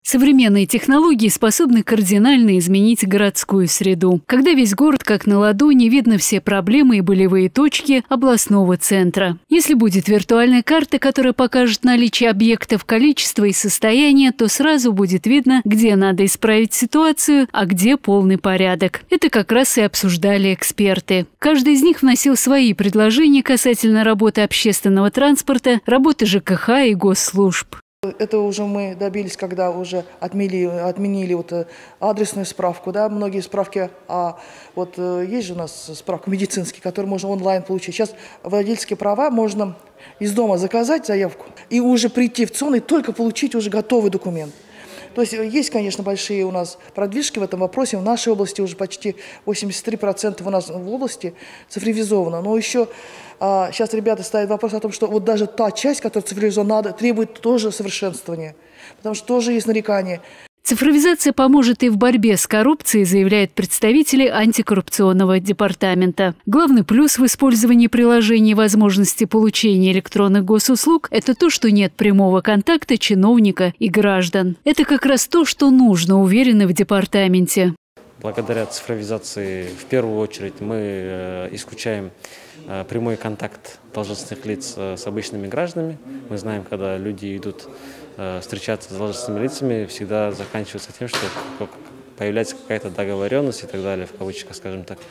Современные технологии способны кардинально изменить городскую среду. Когда весь город как на ладони, видно все проблемы и болевые точки областного центра. Если будет виртуальная карта, которая покажет наличие объектов, количество и состояние, то сразу будет видно, где надо исправить ситуацию, а где полный порядок. Это как раз и обсуждали эксперты. Каждый из них вносил свои предложения касательно работы общественного транспорта, работы ЖКХ и госслужб. Это уже мы добились, когда уже отменили адресную справку, да, многие справки, есть же у нас справка медицинская, которую можно онлайн получить. Сейчас водительские права можно из дома заказать заявку и уже прийти в ЦОН и только получить уже готовый документ. То есть, конечно, большие у нас продвижки в этом вопросе. В нашей области уже почти 83% у нас в области цифровизовано. Но еще сейчас ребята ставят вопрос о том, что вот даже та часть, которая цифровизована, требует тоже совершенствования. Потому что тоже есть нарекания. Цифровизация поможет и в борьбе с коррупцией, заявляют представители антикоррупционного департамента. Главный плюс в использовании приложений и возможности получения электронных госуслуг – это то, что нет прямого контакта чиновника и граждан. Это как раз то, что нужно, уверены в департаменте. Благодаря цифровизации в первую очередь мы исключаем прямой контакт должностных лиц с обычными гражданами. Мы знаем, когда люди идут встречаться с должностными лицами, всегда заканчивается тем, что появляется какая-то договоренность и так далее, в кавычках, скажем так.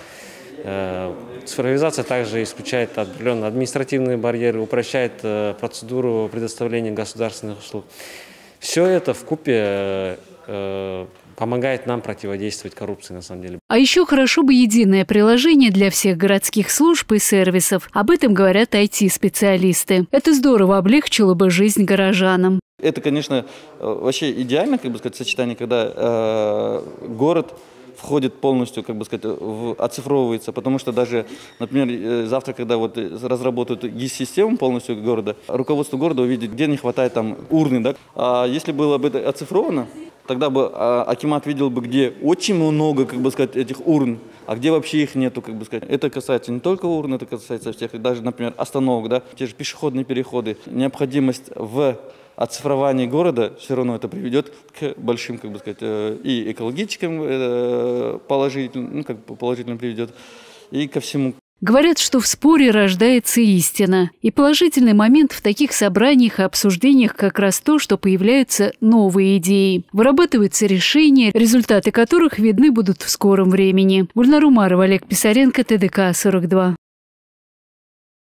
Цифровизация также исключает определенные административные барьеры, упрощает процедуру предоставления государственных услуг. Все это вкупе помогает нам противодействовать коррупции, на самом деле. А еще хорошо бы единое приложение для всех городских служб и сервисов. Об этом говорят IT-специалисты. Это здорово облегчило бы жизнь горожанам. Это, конечно, вообще идеально, сочетание, когда город входит полностью, оцифровывается, потому что даже, например, завтра, когда разработают ГИС-систему полностью города, руководство города увидит, где не хватает урны, да? А если было бы это оцифровано, тогда бы акимат видел бы, где очень много, этих урн, а где вообще их нету, Это касается не только урн, это касается всех, даже, например, остановок, да, те же пешеходные переходы. Необходимость в оцифровании города все равно это приведет к большим, и экологическим положительным приведет, и ко всему. Говорят, что в споре рождается истина. И положительный момент в таких собраниях и обсуждениях как раз то, что появляются новые идеи. Вырабатываются решения, результаты которых видны будут в скором времени. Гульнар Умарова, Олег Писаренко, ТДК-42.